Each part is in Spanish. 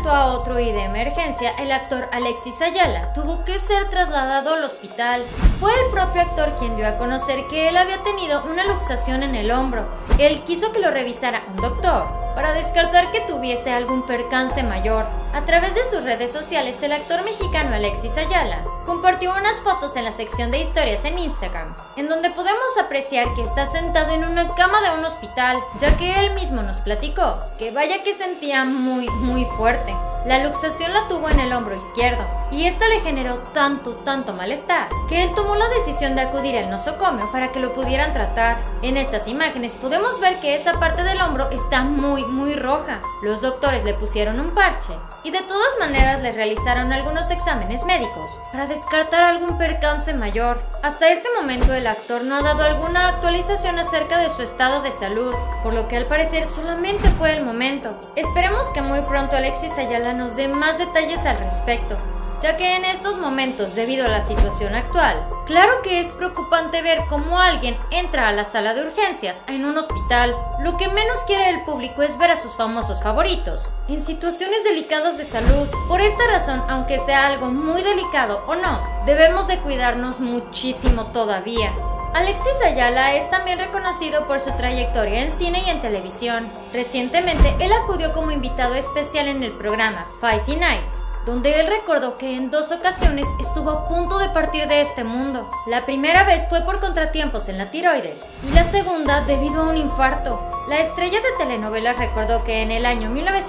momento a otro y de emergencia, el actor Alexis Ayala tuvo que ser trasladado al hospital. Fue el propio actor quien dio a conocer que él había tenido una luxación en el hombro. Él quiso que lo revisara un doctor para descartar que tuviese algún percance mayor. A través de sus redes sociales, el actor mexicano Alexis Ayala compartió unas fotos en la sección de historias en Instagram, en donde podemos apreciar que está sentado en una cama de un hospital, ya que él mismo nos platicó que vaya que sentía muy fuerte. La luxación la tuvo en el hombro izquierdo y esta le generó tanto malestar que él tomó la decisión de acudir al nosocomio para que lo pudieran tratar. En estas imágenes podemos ver que esa parte del hombro está muy roja. Los doctores le pusieron un parche y de todas maneras le realizaron algunos exámenes médicos para descartar algún percance mayor. Hasta este momento el actor no ha dado alguna actualización acerca de su estado de salud, por lo que al parecer solamente fue el momento. Esperemos que muy pronto Alexis Ayala nos dé más detalles al respecto, ya que en estos momentos, debido a la situación actual, claro que es preocupante ver cómo alguien entra a la sala de urgencias en un hospital. Lo que menos quiere el público es ver a sus famosos favoritos en situaciones delicadas de salud. Por esta razón, aunque sea algo muy delicado o no, debemos de cuidarnos muchísimo todavía. Alexis Ayala es también reconocido por su trayectoria en cine y en televisión. Recientemente, él acudió como invitado especial en el programa Feisty Nights, donde él recordó que en 2 ocasiones estuvo a punto de partir de este mundo. La primera vez fue por contratiempos en la tiroides y la segunda debido a un infarto. La estrella de telenovelas recordó que en el año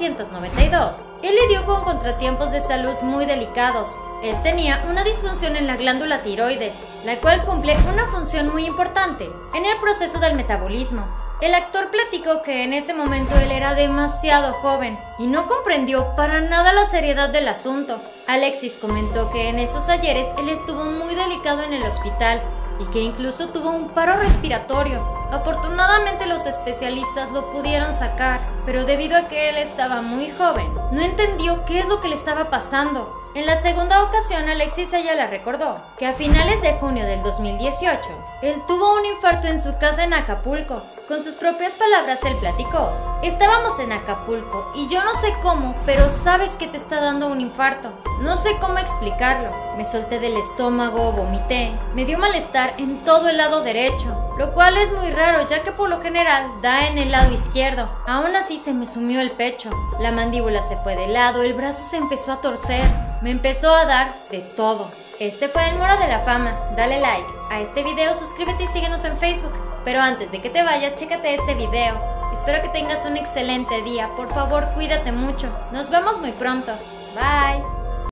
1992 él lidió con contratiempos de salud muy delicados. Él tenía una disfunción en la glándula tiroides, la cual cumple una función muy importante en el proceso del metabolismo. El actor platicó que en ese momento él era demasiado joven y no comprendió para nada la seriedad del asunto. Alexis comentó que en esos ayeres él estuvo muy delicado en el hospital y que incluso tuvo un paro respiratorio. Afortunadamente los especialistas lo pudieron sacar, pero debido a que él estaba muy joven, no entendió qué es lo que le estaba pasando. En la segunda ocasión, Alexis Ayala recordó que a finales de junio del 2018, él tuvo un infarto en su casa en Acapulco. Con sus propias palabras, él platicó: estábamos en Acapulco y yo no sé cómo, pero sabes que te está dando un infarto. No sé cómo explicarlo. Me solté del estómago, vomité, me dio malestar en todo el lado derecho, lo cual es muy raro ya que por lo general da en el lado izquierdo. Aún así se me sumió el pecho, la mandíbula se fue de lado, el brazo se empezó a torcer, me empezó a dar de todo. Este fue el Moro de la Fama. Dale like a este video, suscríbete y síguenos en Facebook. Pero antes de que te vayas, chécate este video. Espero que tengas un excelente día. Por favor, cuídate mucho. Nos vemos muy pronto. Bye.